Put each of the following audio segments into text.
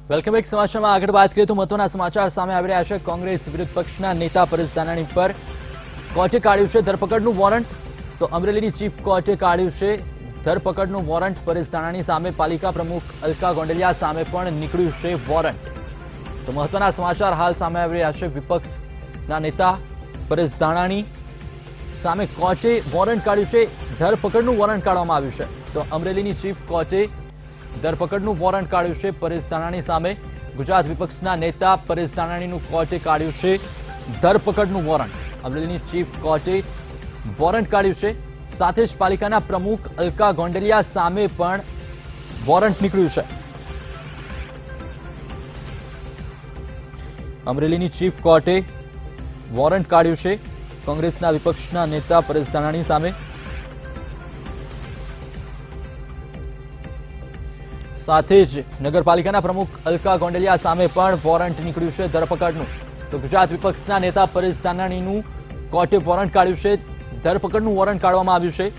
Welcome back. સમાચારમાં આગળ વાત કરીએ તો મહત્વના સમાચાર સામે આવી રહ્યા છે। કોંગ્રેસ વિરુદ્ધ પક્ષના નેતા પરેશ ધાનાણી પર કોર્ટે કાઢ્યું છે ધરપકડનું વોરંટ। તો અમરેલીની ચીફ કોર્ટે કાઢ્યું છે ધરપકડનું વોરંટ। પરેશ ધાનાણી સામે પાલિકા પ્રમુખ અલકા ગોંડલિયા સામે પણ નીકળ્યું છે વોરંટ। તો મહત્વના સમાચાર હાલ સામે આવી રહ્યા છે। વિપક્ષના નેતા પરેશ ધાનાણી સામે કોર્ટે વોરંટ કાઢ્યું છે, ધરપકડનું વોરંટ કાઢવામાં આવ્યું છે। તો અમરેલીની ચીફ કોર્ટે ધરપકડનું વોરંટ કાઢ્યું છે પરેશ ધાનાણી સામે। ગુજરાત વિપક્ષના નેતા પરેશ ધાનાણીનું કોર્ટે કાઢ્યું છે ધરપકડનું વોરંટ। અમરેલીની ચીફ કોર્ટે વોરંટ કાઢ્યું છે, સાથે જ પાલિકાના પ્રમુખ અલકા ગોંડલિયા સામે પણ વોરંટ નીકળ્યું છે। અમરેલીની ચીફ કોર્ટે વોરંટ કાઢ્યું છે કોંગ્રેસના વિપક્ષના નેતા પરેશ ધાનાણી સામે। સાથે જ નગરપાલિકાના પ્રમુખ અલકા ગોંડલિયા સામે પણ વોરંટ નીકળ્યું છે ધરપકડનું। તો ગુજરાત વિપક્ષના નેતા પરેશ ધાનાણીનું કોર્ટે વોરંટ કાઢ્યું છે, ધરપકડનું વોરંટ કાઢવામાં આવ્યું છે।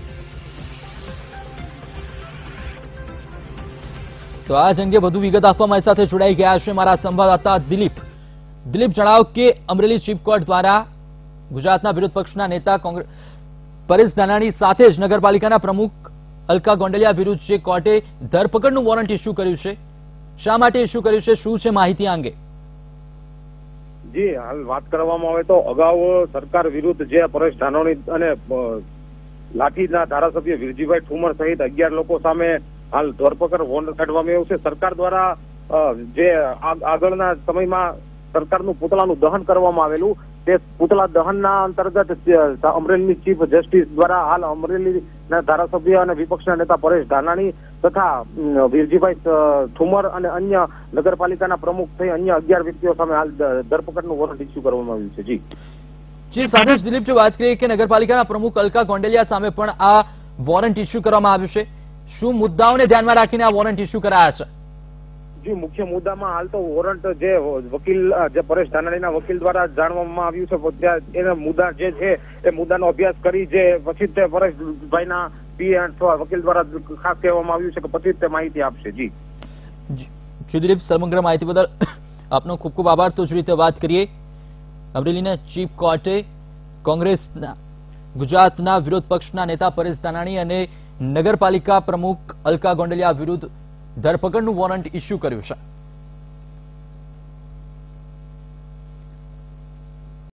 તો આ જ અંગે વધુ વિગત આપવા મારી સાથે જોડાઈ ગયા છે મારા સંવાદદાતા દિલીપ। દિલીપ, જણાવો કે અમરેલી ચીફ કોર્ટ દ્વારા ગુજરાતના વિરોધ પક્ષના નેતા પરેશ ધાનાણી સાથે જ નગરપાલિકાના પ્રમુખ અલકા ગોંડલિયા વિરુદ્ધ જે કોર્ટે ધરપકડનું વોરંટ ઇસ્યુ કર્યું છે, શા માટે ઇસ્યુ કર્યું છે, શું છે માહિતી આ અંગે? જી, હાલ વાત કરવામાં આવે તો અગાઉ સરકાર વિરુદ્ધ જે પરેશ ધાનાણી અને લાઠીના ધારાસભ્ય વિરજીભાઈ ઠુમર સહિત 11 લોકો સામે હાલ ધરપકડ વોરંટ કાઢવામાં આવ્યું છે। સરકાર દ્વારા જે આગળના સમયમાં સરકારનું પુતળાનું દહન કરવામાં આવેલું, તે પુતળા દહનના અંતર્ગત અમરેલીની ચીફ જસ્ટિસ દ્વારા હાલ અમરેલીના ધારાસભ્ય અને વિપક્ષના નેતા પરેશ ધાનાણી તથા વિરજીભાઈ ઠુમર અને અન્ય નગરપાલિકાના પ્રમુખ થઈ અન્ય 11 વ્યક્તિઓ સામે હાલ ધરપકડનું વોરંટ ઇસ્યુ કરવામાં આવ્યું છે। જી, સાથે જ દિલીપ, જો વાત કરીએ કે નગરપાલિકાના પ્રમુખ અલકા ગોંડલિયા સામે પણ આ વોરંટ ઇસ્યુ કરવામાં આવ્યું છે, શું મુદ્દાઓને ધ્યાનમાં રાખીને આ વોરંટ ઇસ્યુ કરાયા છે? જી, મુખ્ય મુદ્દામાં હાલ તો વોરંટ જે વકીલ જે પરેશ ધાનાણીના વકીલ દ્વારા જાણવામાં આવ્યું છે, એના મુદ્દા જે છે એ મુદ્દાનો અભ્યાસ કરી જે પછી તે પરેશભાઈના પીએ અથવા વકીલ દ્વારા ખાસ કહેવામાં આવ્યું છે કે પછી તે માહિતી આપશે। જી દિલીપ, સમગ્ર માહિતી બદલ આપનો ખૂબ ખૂબ આભાર। તો જ રીતે વાત કરીએ, અમરેલીના ચીફ કોર્ટે કોંગ્રેસના ગુજરાતના વિરોધ પક્ષના નેતા પરેશ ધાનાણી અને નગરપાલિકા પ્રમુખ અલકા ગોંડલિયા વિરુદ્ધ ધરપકડનું વોરંટ ઇસ્યુ કર્યું છે।